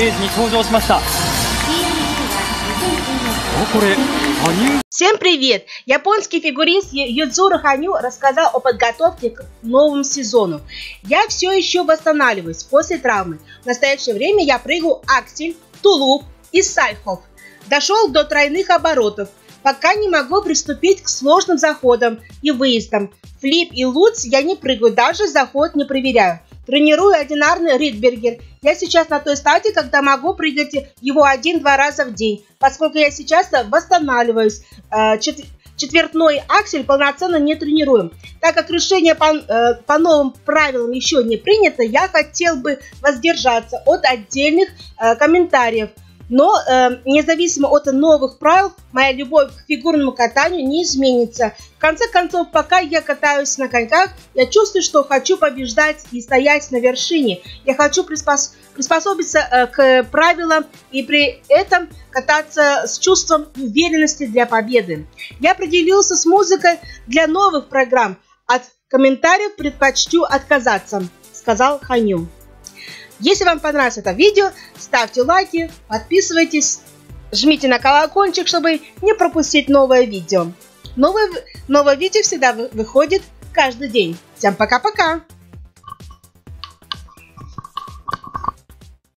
Всем привет! Японский фигурист Юдзуру Ханю рассказал о подготовке к новому сезону. Я все еще восстанавливаюсь после травмы. В настоящее время я прыгаю аксель, тулуп и сальхов. Дошел до тройных оборотов. Пока не могу приступить к сложным заходам и выездам. Флип и лутс я не прыгаю, даже заход не проверяю. Тренирую одинарный ридбергер. Я сейчас на той стадии, когда могу прыгать его 1-2 раза в день, поскольку я сейчас восстанавливаюсь. Четвертной аксель полноценно не тренируем. Так как решение по новым правилам еще не принято, я хотел бы воздержаться от отдельных комментариев. Но независимо от новых правил, моя любовь к фигурному катанию не изменится. В конце концов, пока я катаюсь на коньках, я чувствую, что хочу побеждать и стоять на вершине. Я хочу приспособиться к правилам и при этом кататься с чувством уверенности для победы. Я определился с музыкой для новых программ. От комментариев предпочту отказаться, сказал Ханю. Если вам понравилось это видео, ставьте лайки, подписывайтесь, жмите на колокольчик, чтобы не пропустить новое видео. Новое видео всегда выходит каждый день. Всем пока-пока!